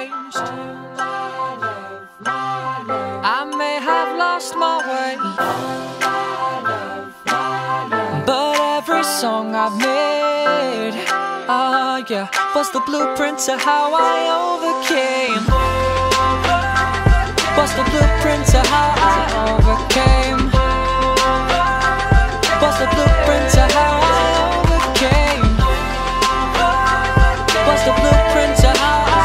changed. I may have lost my way, but every song I've made, yeah, was the blueprint to how I overcame. Was the blueprint to how I overcame. Was the blueprint to how I overcame. Was the blueprint to how I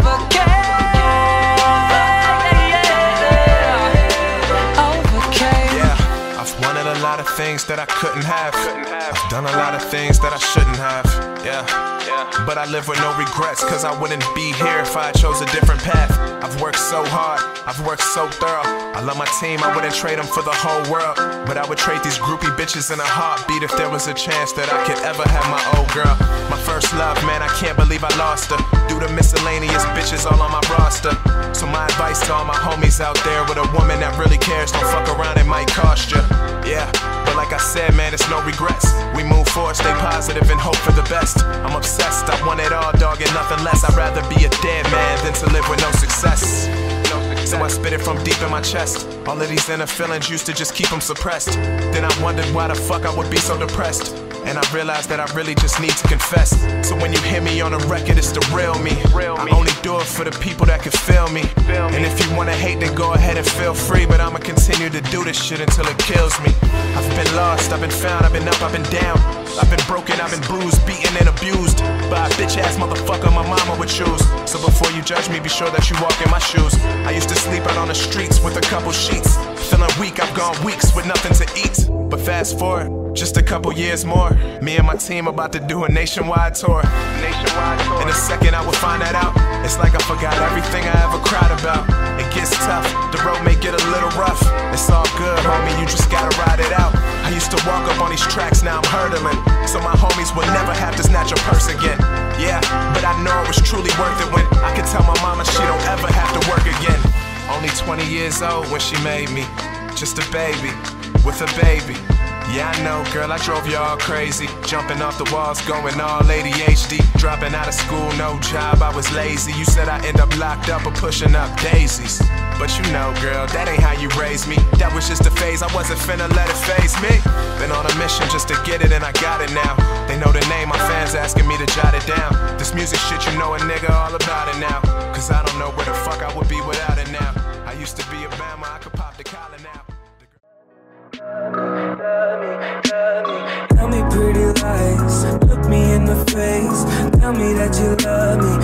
overcame. Yeah, I've wanted a lot of things that I couldn't have. I've done a lot of things that I shouldn't have. Yeah, but I live with no regrets, cause I wouldn't be here if I chose a different path. I've worked so hard, I've worked so thorough. I love my team, I wouldn't trade them for the whole world, but I would trade these groupie bitches in a heartbeat if there was a chance that I could ever have my old girl. My first love, man, I can't believe I lost her due to miscellaneous bitches all on my roster. So my advice to all my homies out there, with a woman that really cares, don't fuck around, it might cost you. Yeah, but like I said, man, it's no regrets. We move forward, stay positive and hope for the best. I'm obsessed, I want it all, dog, and nothing less. I'd rather be a dead man than to live with no success. So I spit it from deep in my chest. All of these inner feelings used to just keep them suppressed. Then I wondered why the fuck I would be so depressed, and I realized that I really just need to confess. So when you hear me on a record, it's the real me. I only do it for the people that can feel me. And if you wanna hate, then go ahead and feel free, but I'ma continue to do this shit until it kills me. I've been lost, I've been found, I've been up, I've been down. I've been broken, I've been bruised, beaten and abused by a bitch-ass motherfucker my mama would choose. So before you judge me, be sure that you walk in my shoes. I used to sleep out on the streets with a couple sheets. Feeling weak, I've gone weeks with nothing to eat. But fast forward, just a couple years more, me and my team about to do a nationwide tour. In a second I will find that out. It's like I forgot everything I ever cried about. It gets tough, the road may get a little rough. It's all good, homie, you just gotta ride it out. I used to walk up on these tracks, now I'm hurdling, so my homies will never have to snatch a purse again. Yeah, but I know it was truly worth it when I could tell my mama she don't ever have to work again. Only 20 years old when she made me, just a baby, with a baby. Yeah, I know, girl, I drove you all crazy. Jumping off the walls, going all ADHD. Dropping out of school, no job, I was lazy. You said I'd end up locked up or pushing up daisies. But you know, girl, that ain't how you raised me. That was just a phase, I wasn't finna let it faze me. Been on a mission just to get it and I got it now. They know the name, my fans asking me to jot it down. This music shit, you know a nigga all about it now. Cause I don't know where the fuck I would be without it now. I used to be a Bama, I could pop the collar now. Tell me pretty lies, look me in the face. Tell me that you love me,